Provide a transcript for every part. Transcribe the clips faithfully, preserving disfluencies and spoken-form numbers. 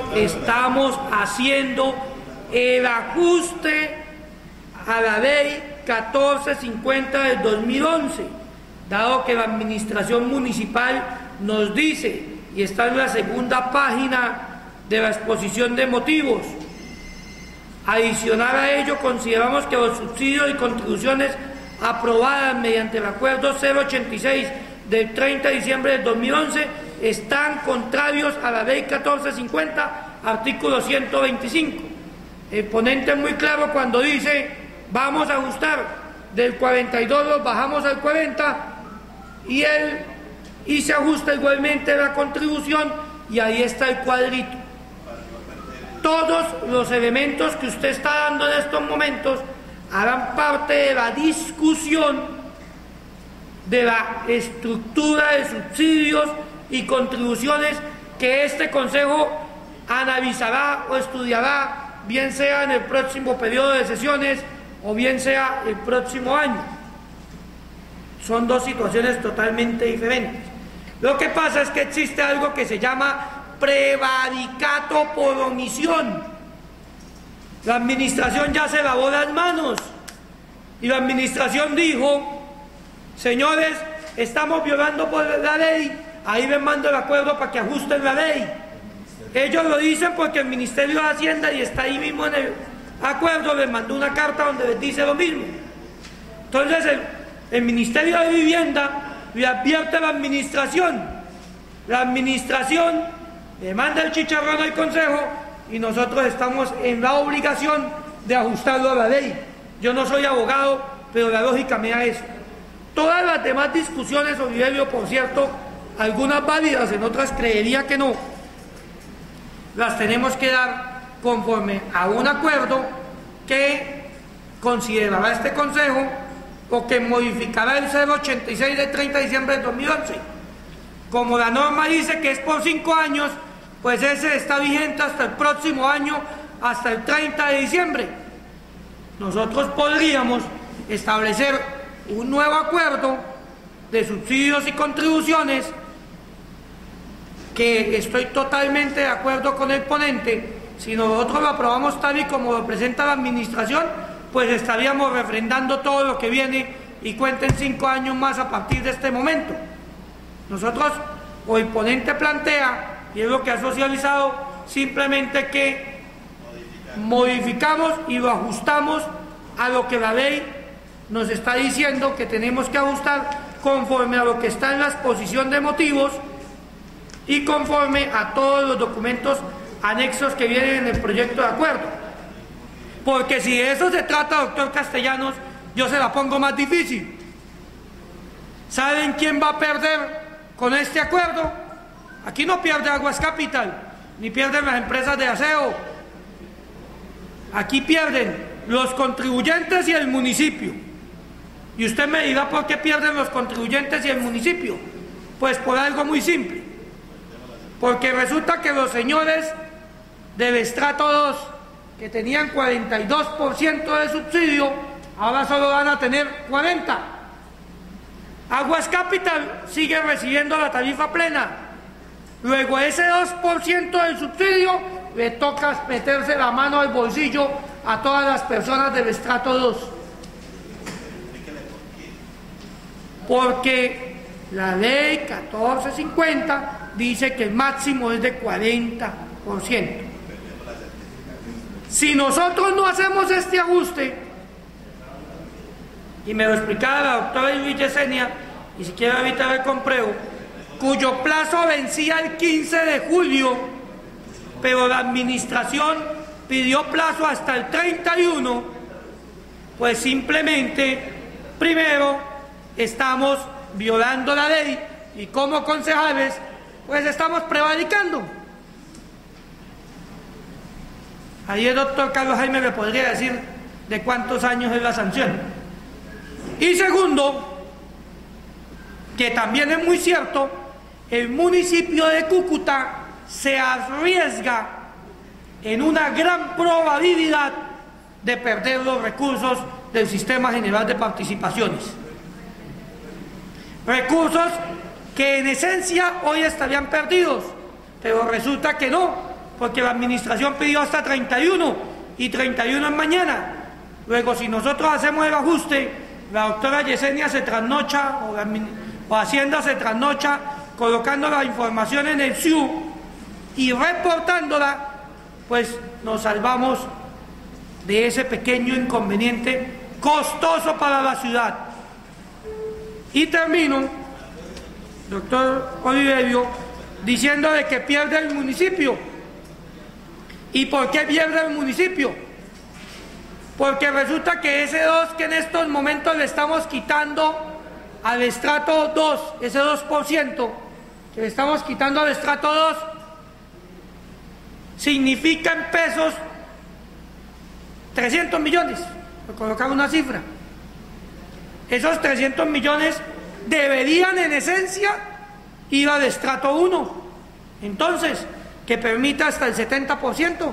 estamos haciendo el ajuste a la ley catorce cincuenta del dos mil once, dado que la administración municipal nos dice, y está en la segunda página de la exposición de motivos, adicional a ello, consideramos que los subsidios y contribuciones aprobadas mediante el acuerdo cero ochenta y seis del treinta de diciembre del dos mil once están contrarios a la ley catorce cincuenta, artículo ciento veinticinco. El ponente es muy claro cuando dice, vamos a ajustar del cuarenta y dos, los bajamos al cuarenta, y, el, y se ajusta igualmente la contribución, y ahí está el cuadrito. Todos los elementos que usted está dando en estos momentos harán parte de la discusión de la estructura de subsidios y contribuciones que este Consejo analizará o estudiará, bien sea en el próximo periodo de sesiones o bien sea el próximo año. Son dos situaciones totalmente diferentes. Lo que pasa es que existe algo que se llama prevaricato por omisión. La administración ya se lavó las manos y la administración dijo, señores, estamos violando por la ley, ahí les mando el acuerdo para que ajusten la ley. Ellos lo dicen porque el Ministerio de Hacienda, y está ahí mismo en el acuerdo, les mandó una carta donde les dice lo mismo. Entonces el, el Ministerio de Vivienda le advierte a la administración, la administración le manda el chicharrón al Consejo y nosotros estamos en la obligación de ajustarlo a la ley. Yo no soy abogado, pero la lógica me da eso. Todas las demás discusiones, Oliverio, por cierto, algunas válidas, en otras creería que no, las tenemos que dar conforme a un acuerdo que considerará este Consejo o que modificará el cero ochenta y seis del treinta de diciembre de dos mil once. Como la norma dice que es por cinco años, pues ese está vigente hasta el próximo año, hasta el treinta de diciembre. Nosotros podríamos establecer un nuevo acuerdo de subsidios y contribuciones, que estoy totalmente de acuerdo con el ponente. Si nosotros lo aprobamos tal y como lo presenta la administración, pues estaríamos refrendando todo lo que viene y cuenten cinco años más a partir de este momento. Nosotros, o el ponente plantea, y es lo que ha socializado, simplemente que modificamos y lo ajustamos a lo que la ley nos está diciendo que tenemos que ajustar, conforme a lo que está en la exposición de motivos y conforme a todos los documentos anexos que vienen en el proyecto de acuerdo. Porque si de eso se trata, doctor Castellanos, yo se la pongo más difícil. ¿Saben quién va a perder con este acuerdo? Aquí no pierde Aguas Capital, ni pierden las empresas de aseo. Aquí pierden los contribuyentes y el municipio. Y usted me dirá por qué pierden los contribuyentes y el municipio. Pues por algo muy simple. Porque resulta que los señores del estrato dos, que tenían cuarenta y dos por ciento de subsidio, ahora solo van a tener cuarenta por ciento. Aguas Capital sigue recibiendo la tarifa plena. Luego ese dos por ciento del subsidio le toca meterse la mano al bolsillo a todas las personas del estrato dos. Porque la ley catorce cincuenta dice que el máximo es de cuarenta por ciento. Si nosotros no hacemos este ajuste, y me lo explicaba la doctora Luis Yesenia, y si quiere evitar el compreo, cuyo plazo vencía el quince de julio, pero la administración pidió plazo hasta el treinta y uno, pues simplemente, primero, estamos violando la ley, y como concejales, pues estamos prevaricando. Ahí el doctor Carlos Jaime me podría decir de cuántos años es la sanción. Y segundo, que también es muy cierto, el municipio de Cúcuta se arriesga en una gran probabilidad de perder los recursos del Sistema General de Participaciones. Recursos que en esencia hoy estarían perdidos, pero resulta que no, porque la administración pidió hasta treinta y uno, y treinta y uno es mañana. Luego, si nosotros hacemos el ajuste, la doctora Yesenia se trasnocha, o, la, o Hacienda se trasnocha, colocando la información en el S I U y reportándola, pues nos salvamos de ese pequeño inconveniente costoso para la ciudad. Y termino, doctor Oliverio, diciendo de que pierde el municipio. ¿Y por qué pierde el municipio? Porque resulta que ese dos que en estos momentos le estamos quitando al estrato dos, ese dos por ciento que le estamos quitando al estrato dos, significa en pesos trescientos millones, por colocar una cifra. Esos trescientos millones deberían en esencia ir al estrato uno, entonces, que permita hasta el setenta por ciento.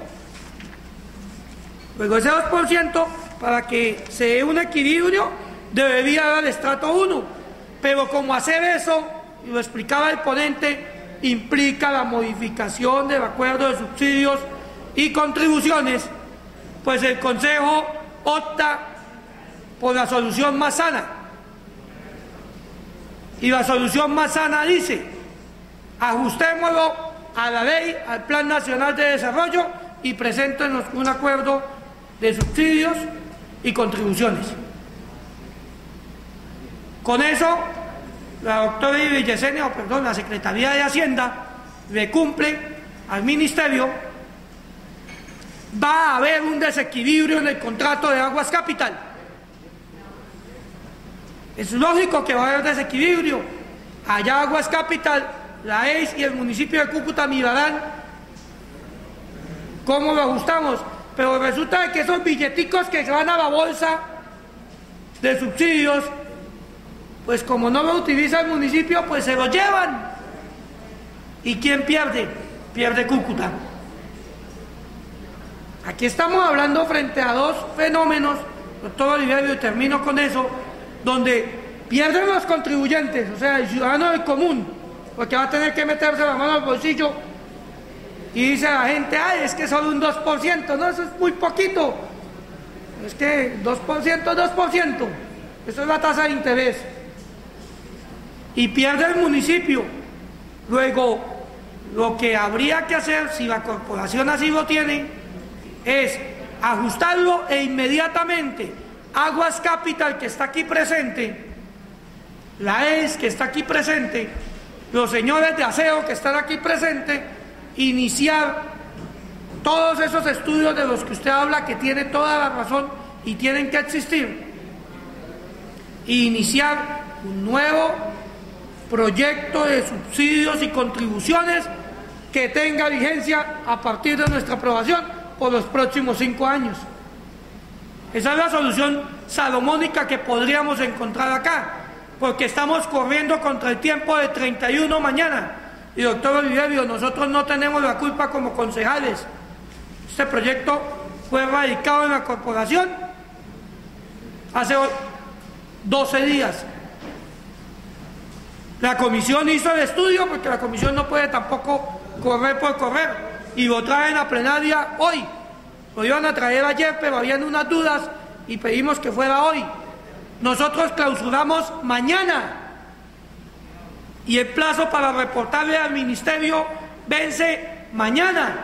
Luego ese dos por ciento, para que se dé un equilibrio, debería ir al estrato uno. Pero como hacer eso, y lo explicaba el ponente, implica la modificación del acuerdo de subsidios y contribuciones, pues el Consejo opta por la solución más sana. Y la solución más sana dice: ajustémoslo a la ley, al Plan Nacional de Desarrollo, y preséntenos un acuerdo de subsidios y contribuciones. Con eso, la doctora Yesenia, o perdón, la Secretaría de Hacienda le cumple al Ministerio. Va a haber un desequilibrio en el contrato de Aguas Capital. Es lógico que va a haber desequilibrio. Allá Aguas Capital, la E I S y el municipio de Cúcuta mirarán cómo lo ajustamos, pero resulta que esos billeticos que se van a la bolsa de subsidios, pues como no lo utiliza el municipio, pues se lo llevan. ¿Y quién pierde? Pierde Cúcuta. Aquí estamos hablando frente a dos fenómenos, doctor Oliverio, y termino con eso, donde pierden los contribuyentes, o sea, el ciudadano del común, porque va a tener que meterse la mano al bolsillo, y dice la gente: ay, es que solo un dos por ciento, no, eso es muy poquito, es que dos por ciento es dos por ciento, eso es la tasa de interés, y pierde el municipio. Luego, lo que habría que hacer, si la corporación así lo tiene, es ajustarlo e inmediatamente Aguas Capital, que está aquí presente, la E I S, que está aquí presente, los señores de aseo que están aquí presentes, iniciar todos esos estudios de los que usted habla, que tiene toda la razón y tienen que existir, e iniciar un nuevo proyecto de subsidios y contribuciones que tenga vigencia a partir de nuestra aprobación por los próximos cinco años. Esa es la solución salomónica que podríamos encontrar acá, porque estamos corriendo contra el tiempo de treinta y uno mañana. Y doctor Oliverio, nosotros no tenemos la culpa como concejales. Este proyecto fue radicado en la corporación hace doce días. La comisión hizo el estudio, porque la comisión no puede tampoco correr por correr, y lo traen a plenaria hoy. Lo iban a traer ayer, pero habían unas dudas y pedimos que fuera hoy. Nosotros clausuramos mañana y el plazo para reportarle al ministerio vence mañana.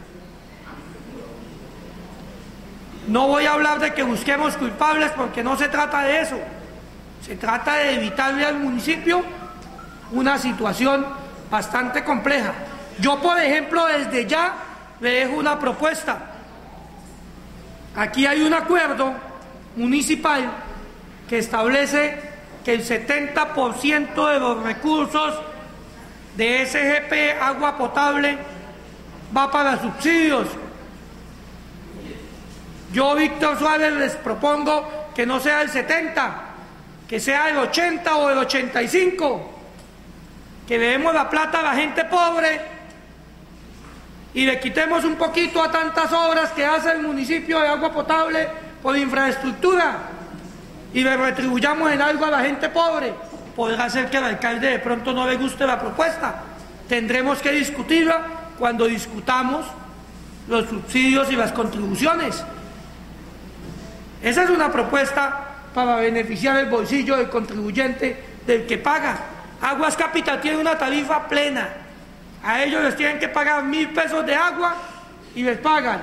No voy a hablar de que busquemos culpables, porque no se trata de eso. Se trata de evitarle al municipio una situación bastante compleja. Yo, por ejemplo, desde ya le dejo una propuesta. Aquí hay un acuerdo municipal que establece que el setenta por ciento de los recursos de S G P Agua Potable va para subsidios. Yo, Víctor Suárez, les propongo que no sea el setenta, que sea el ochenta o el ochenta y cinco, que le demos la plata a la gente pobre y le quitemos un poquito a tantas obras que hace el municipio de agua potable por infraestructura y le retribuyamos en algo a la gente pobre. Podrá ser que al alcalde de pronto no le guste la propuesta, tendremos que discutirla cuando discutamos los subsidios y las contribuciones. Esa es una propuesta para beneficiar el bolsillo del contribuyente, del que paga. Aguas Capital tiene una tarifa plena. A ellos les tienen que pagar mil pesos de agua y les pagan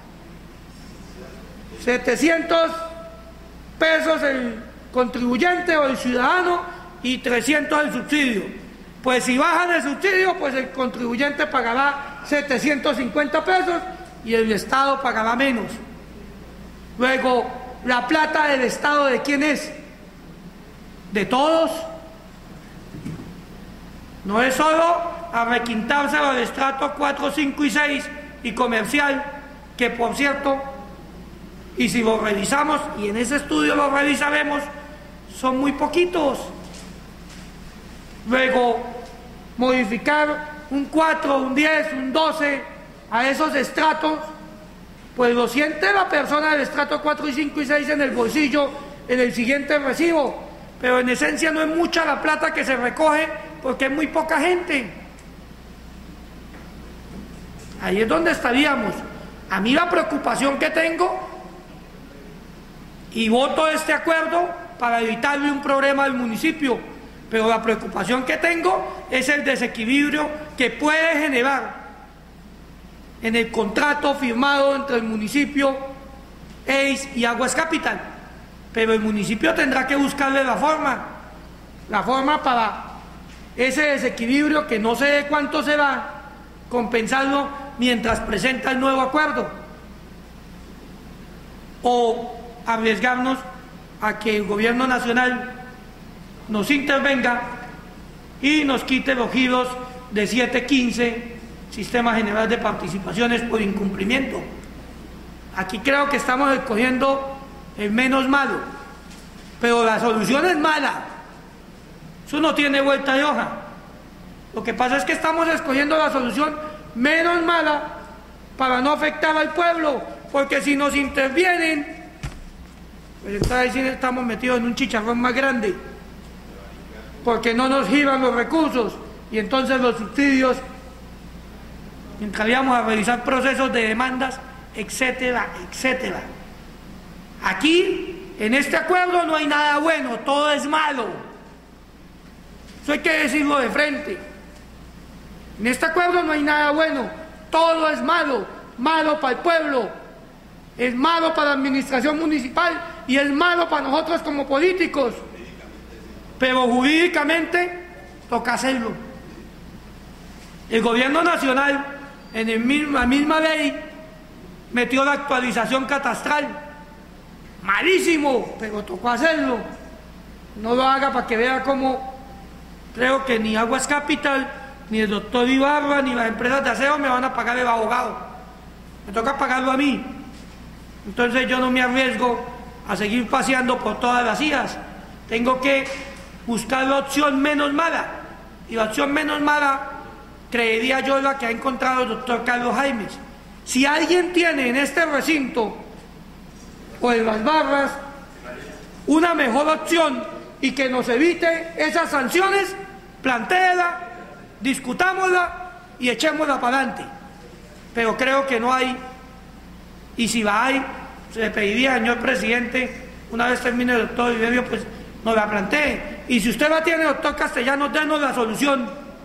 setecientos pesos el contribuyente o el ciudadano y trescientos el subsidio. Pues si bajan el subsidio, pues el contribuyente pagará setecientos cincuenta pesos y el Estado pagará menos. Luego, la plata del Estado, ¿de quién es? De todos. No es solo a requintarse al estrato cuatro, cinco y seis y comercial, que por cierto, y si lo revisamos, y en ese estudio lo revisaremos, son muy poquitos. Luego, modificar un cuatro, un diez, un doce a esos estratos, pues lo siente la persona del estrato cuatro, cinco y seis en el bolsillo en el siguiente recibo, pero en esencia no es mucha la plata que se recoge porque es muy poca gente. Ahí es donde estaríamos. A mí la preocupación que tengo, y voto este acuerdo para evitarle un problema al municipio, pero la preocupación que tengo es el desequilibrio que puede generar en el contrato firmado entre el municipio, E I S y Aguas Capital. Pero el municipio tendrá que buscarle la forma, la forma para ese desequilibrio, que no sé de cuánto será, compensarlo mientras presenta el nuevo acuerdo. O arriesgarnos a que el gobierno nacional nos intervenga y nos quite los giros de siete quince, Sistema General de Participaciones, por incumplimiento. Aquí creo que estamos escogiendo el menos malo, pero la solución es mala. Eso no tiene vuelta de hoja. Lo que pasa es que estamos escogiendo la solución menos mala para no afectar al pueblo, porque si nos intervienen, pues entonces estamos metidos en un chicharrón más grande, porque no nos giran los recursos y entonces los subsidios entraríamos a revisar procesos de demandas, etcétera, etcétera. Aquí, en este acuerdo, no hay nada bueno, todo es malo. Eso hay que decirlo de frente. En este acuerdo no hay nada bueno, todo es malo, malo para el pueblo, es malo para la administración municipal y es malo para nosotros como políticos. Pero jurídicamente toca hacerlo. El gobierno nacional, en el mismo, la misma ley, metió la actualización catastral. Malísimo, pero tocó hacerlo. No lo haga para que vea cómo creo que ni Aguas Capital, ni el doctor Ibarra, ni las empresas de aseo me van a pagar el abogado. Me toca pagarlo a mí. Entonces yo no me arriesgo a seguir paseando por todas las vías. Tengo que buscar la opción menos mala. Y la opción menos mala, creería yo, la que ha encontrado el doctor Carlos Jaimes. Si alguien tiene en este recinto o en las barras una mejor opción y que nos evite esas sanciones, plantéela, discutámosla y echémosla para adelante. Pero creo que no hay, y si la hay, se le pediría, señor presidente, una vez termine el doctor Iberio, pues nos la plantee. Y si usted la tiene, doctor Castellanos, denos la solución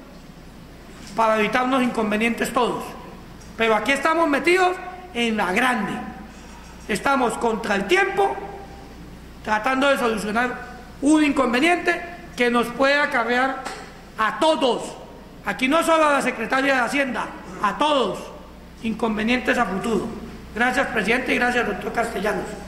para evitarnos inconvenientes todos. Pero aquí estamos metidos en la grande. Estamos contra el tiempo, tratando de solucionar un inconveniente que nos puede acarrear a todos. Aquí no solo a la secretaria de Hacienda, a todos, inconvenientes a futuro. Gracias, presidente, y gracias, doctor Castellanos.